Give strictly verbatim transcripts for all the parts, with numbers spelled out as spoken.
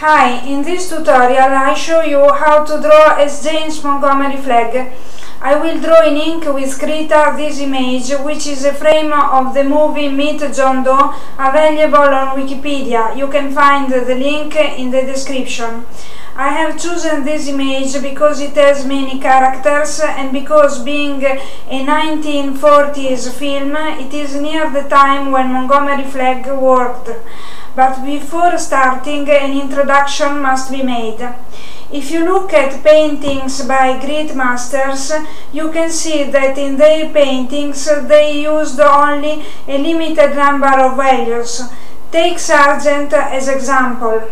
Hi, in this tutorial I show you how to draw as James Montgomery Flagg. I will draw in ink with Krita this image, which is a frame of the movie Meet John Doe, available on Wikipedia. You can find the link in the description. I have chosen this image because it has many characters and because, being a nineteen forties film, it is near the time when Montgomery Flagg worked. But before starting, an introduction must be made. If you look at paintings by great masters, you can see that in their paintings they used only a limited number of values. Take Sargent as example.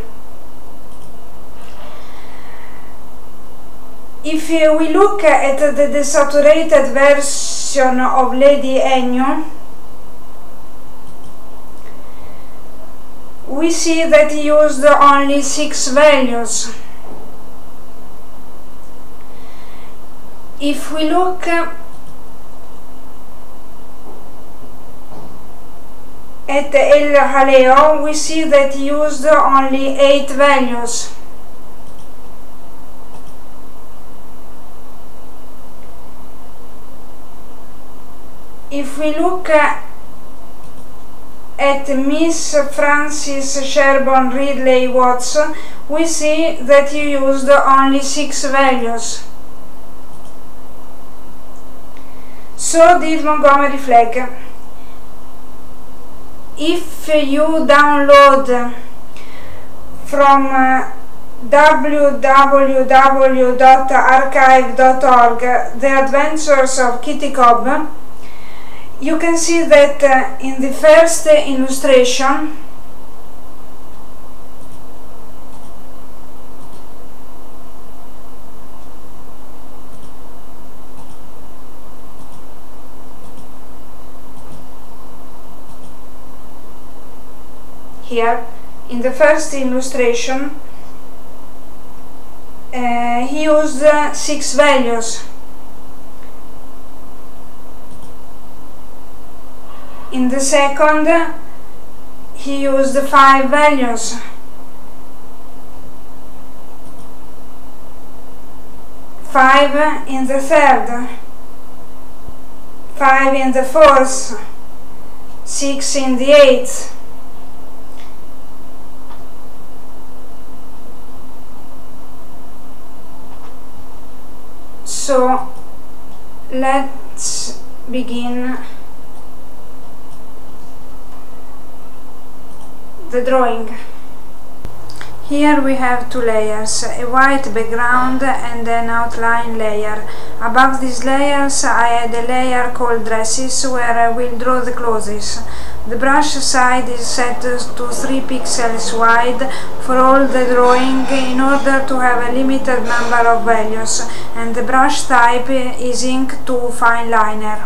If we look at the desaturated version of Lady Ennio, we see that he used only six values. If we look at El Jaleo, we see that he used only eight values. If we look at Miss Frances Sherborne Ridley Watts, we see that he used only six values. So did Montgomery Flagg. If you download from uh, w w w dot archive dot org The Adventures of Kitty Cobb, you can see that uh, in the first uh, illustration here, in the first illustration uh, he used uh, six values. In the second, he used five values. Five in the third, five in the fourth, six in the eighth. So let's begin the drawing. Here we have two layers, a white background and an outline layer. Above these layers I add a layer called dresses, where I will draw the clothes. The brush side is set to three pixels wide for all the drawing in order to have a limited number of values, and the brush type is ink to fine liner.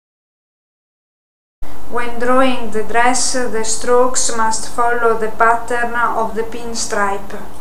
When drawing the dress, the strokes must follow the pattern of the pinstripe.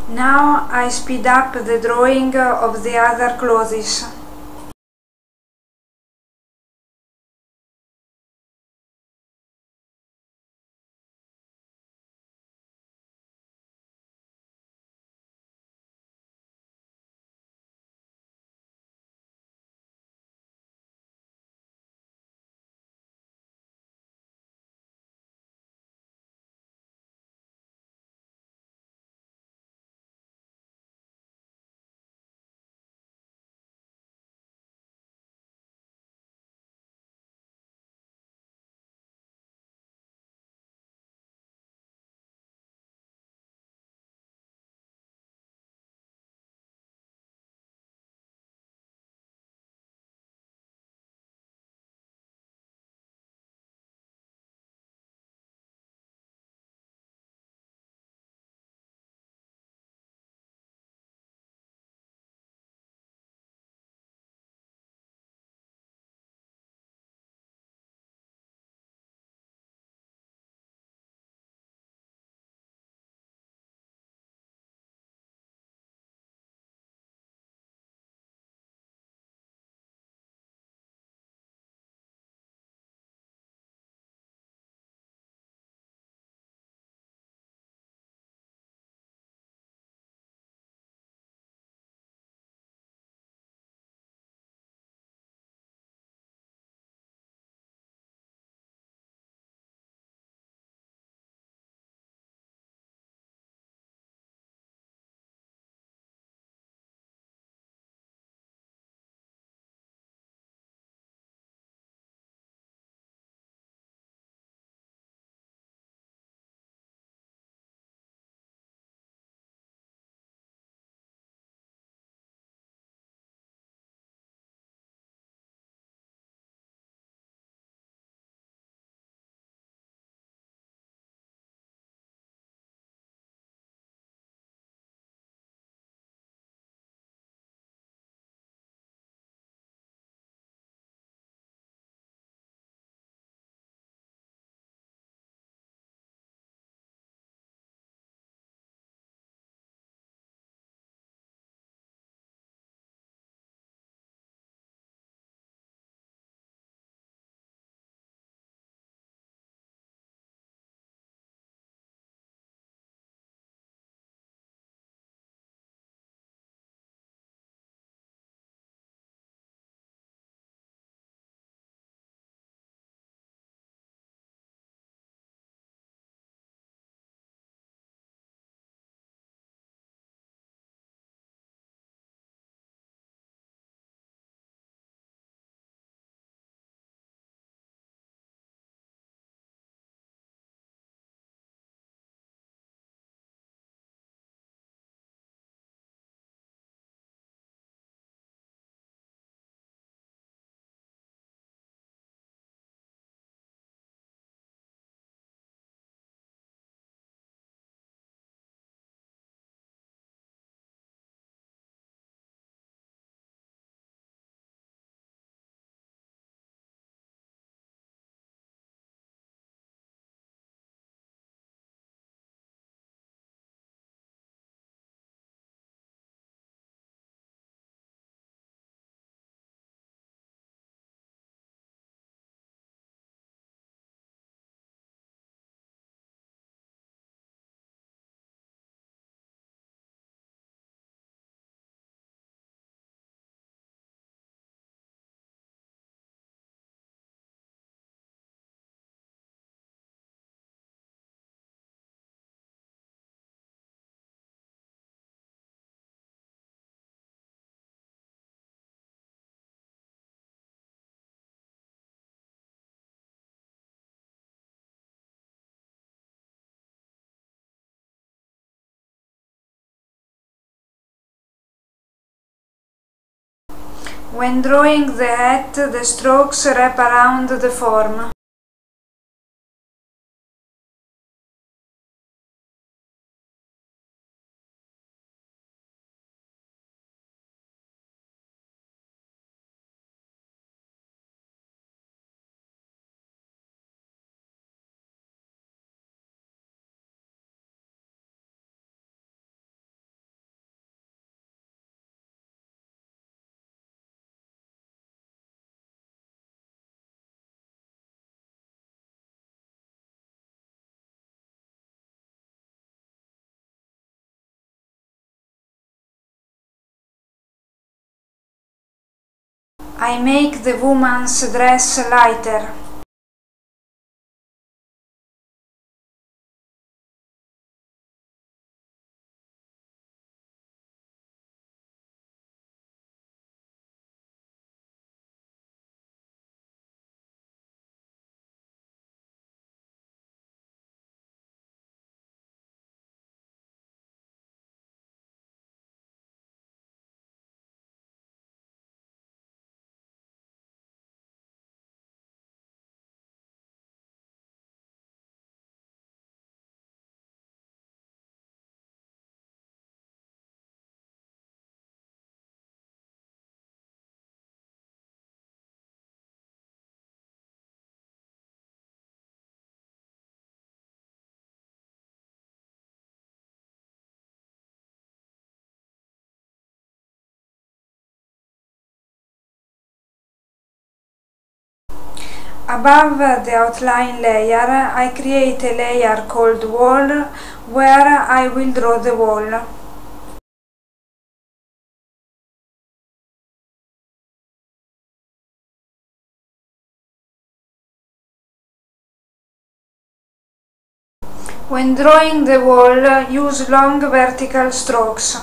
Now I speed up the drawing of the other clothes. When drawing the hat, the strokes wrap around the form. I make the woman's dress lighter. Above the outline layer, I create a layer called wall, where I will draw the wall. When drawing the wall, use long vertical strokes.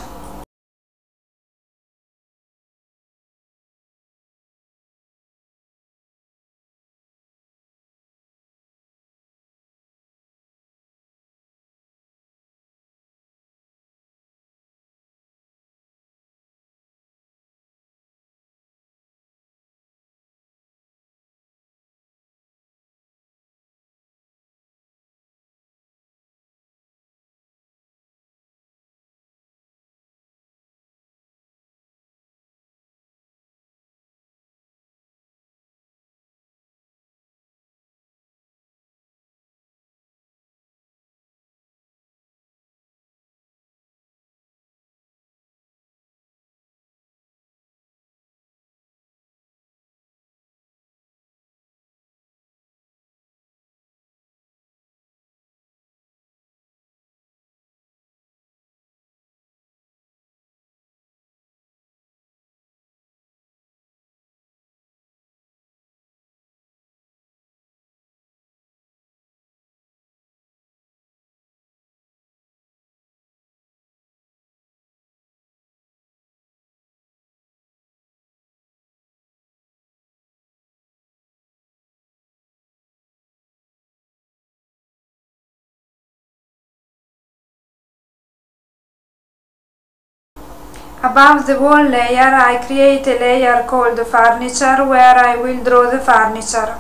Above the wall layer, I create a layer called furniture, where I will draw the furniture.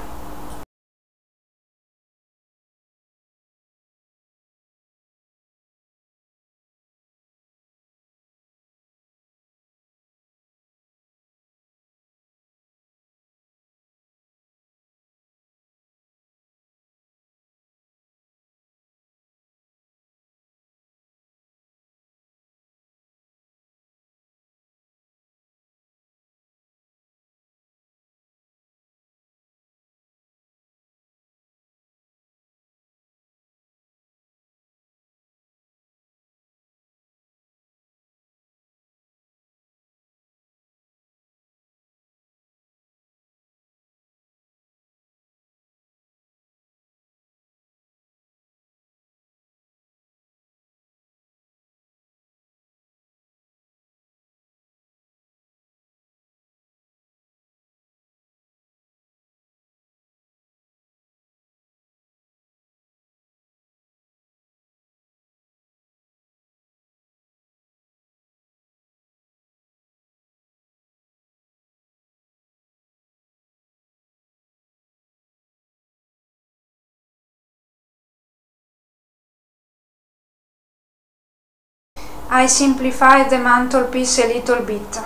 I simplify the mantelpiece a little bit.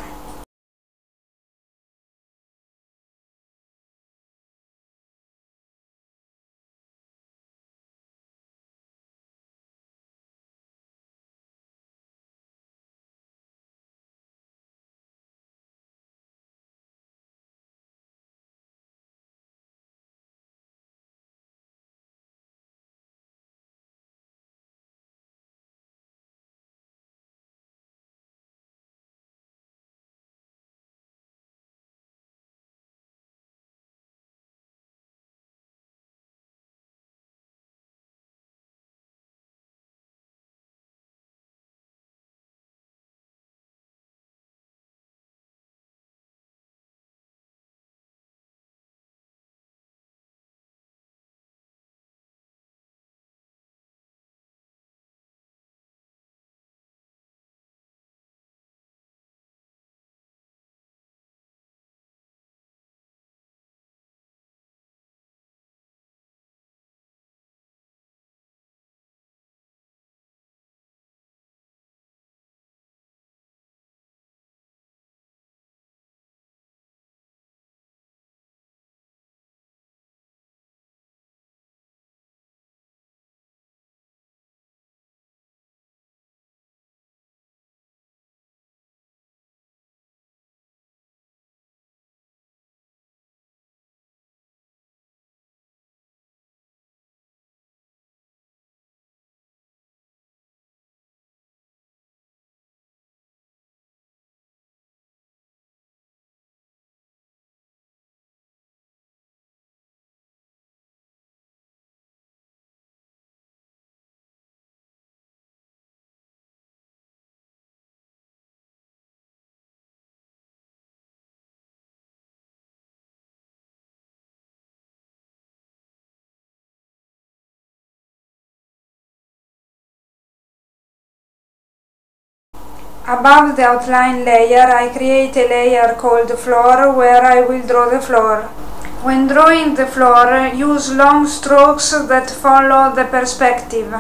Above the outline layer, I create a layer called floor where I will draw the floor. When drawing the floor, use long strokes that follow the perspective.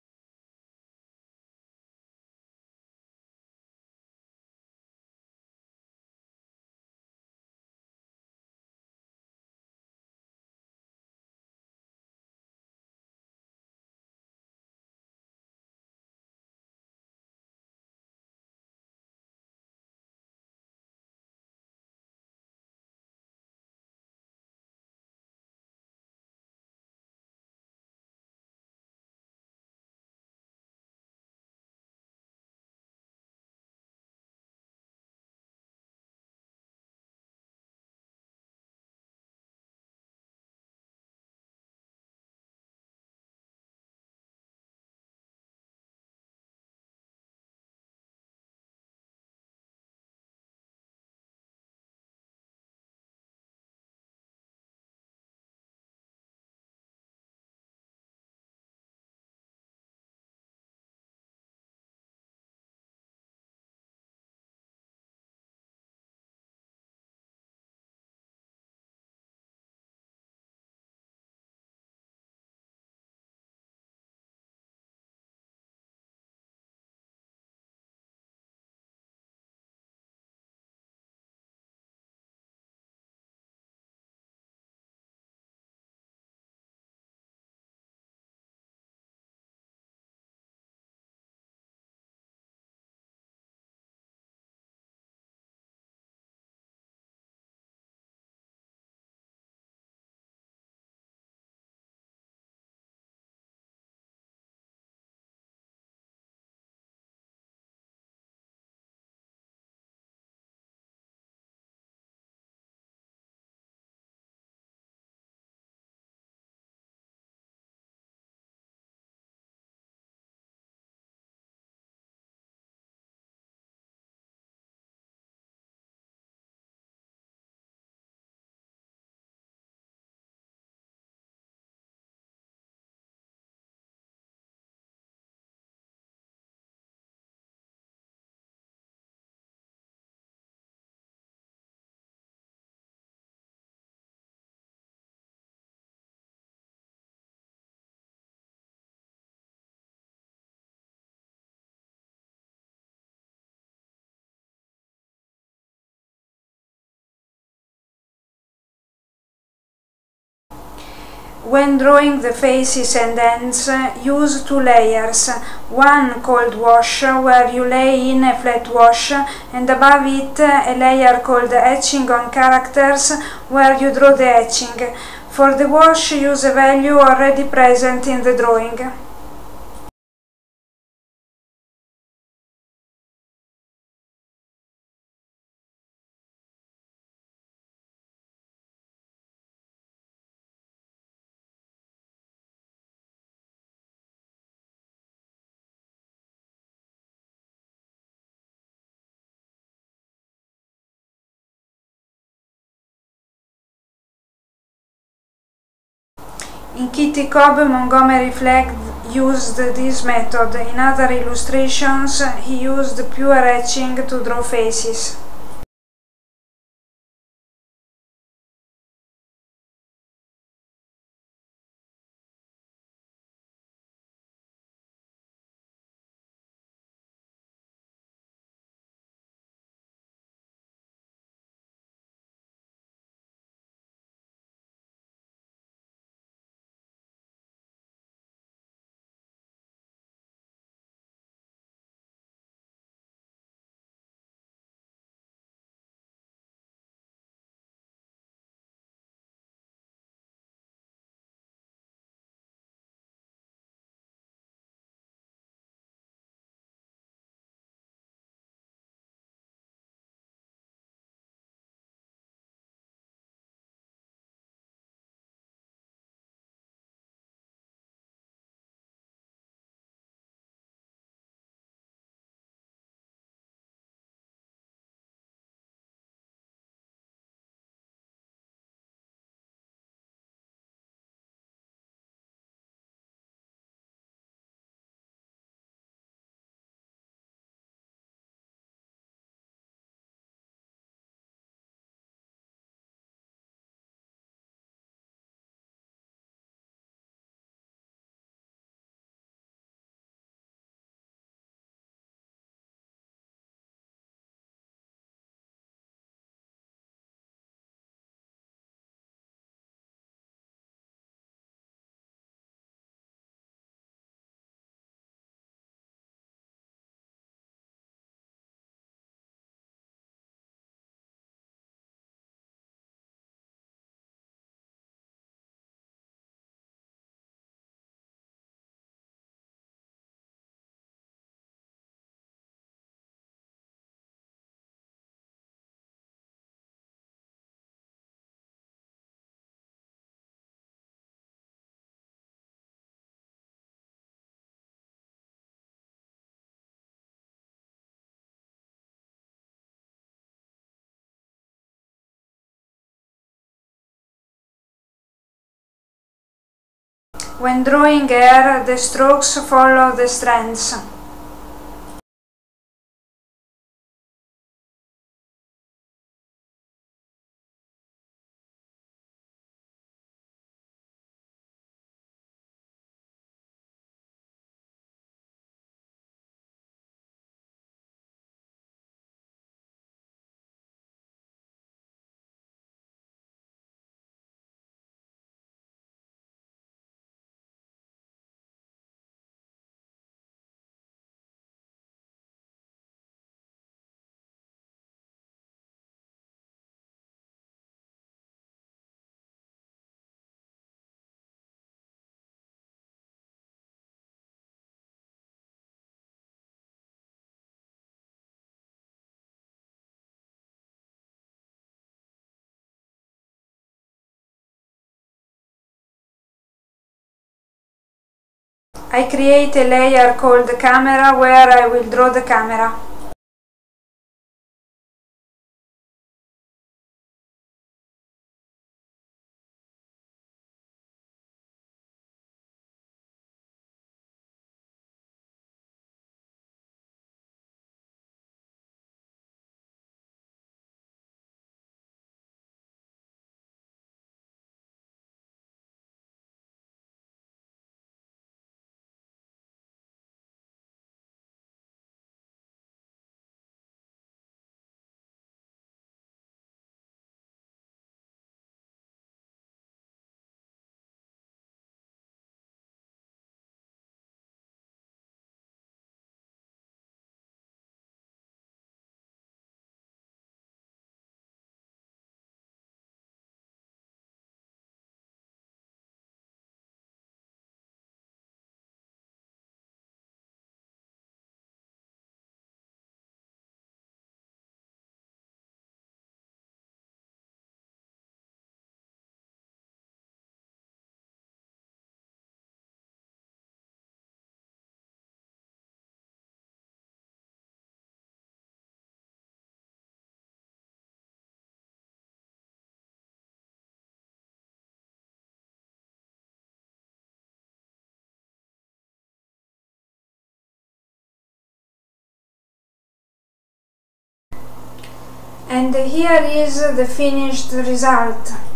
When drawing the faces and ends, use two layers, one called wash, where you lay in a flat wash, and above it a layer called etching on characters, where you draw the etching. For the wash, use a value already present in the drawing. In Kitty Cobb, Montgomery Flagg used this method. In other illustrations, he used pure etching to draw faces. When drawing hair, the strokes follow the strands. I create a layer called camera where I will draw the camera. And here is the finished result.